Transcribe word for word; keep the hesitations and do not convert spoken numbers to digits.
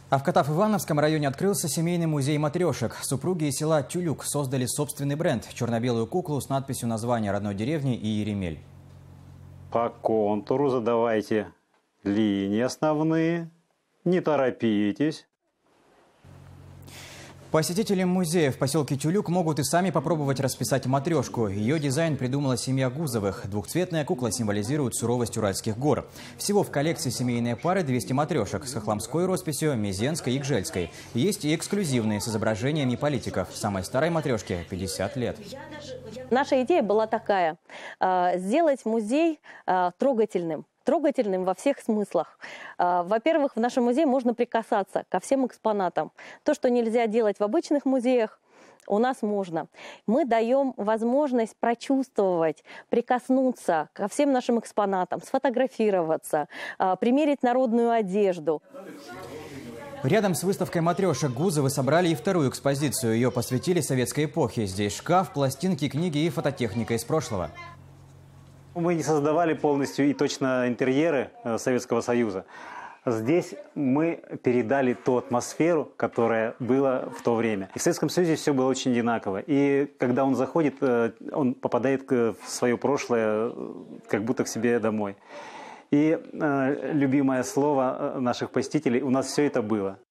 А в Катав-Ивановском районе открылся семейный музей матрешек. Супруги из села Тюлюк создали собственный бренд – черно-белую куклу с надписью названия родной деревни и Еремель. По контуру задавайте линии основные, не торопитесь. Посетители музея в поселке Тюлюк могут и сами попробовать расписать матрешку. Ее дизайн придумала семья Гузовых. Двухцветная кукла символизирует суровость Уральских гор. Всего в коллекции семейной пары двести матрешек с хохломской росписью, мезенской и гжельской. Есть и эксклюзивные с изображениями политиков. Самой старой матрешке пятьдесят лет. Наша идея была такая – сделать музей трогательным. трогательным во всех смыслах. Во-первых, в нашем музее можно прикасаться ко всем экспонатам. То, что нельзя делать в обычных музеях, у нас можно. Мы даем возможность прочувствовать, прикоснуться ко всем нашим экспонатам, сфотографироваться, примерить народную одежду. Рядом с выставкой матрешек Гузовы собрали и вторую экспозицию. Ее посвятили советской эпохе. Здесь шкаф, пластинки, книги и фототехника из прошлого. Мы не создавали полностью и точно интерьеры Советского Союза. Здесь мы передали ту атмосферу, которая была в то время. И в Советском Союзе все было очень одинаково. И когда он заходит, он попадает в свое прошлое, как будто к себе домой. И э, любимое слово наших посетителей – у нас все это было.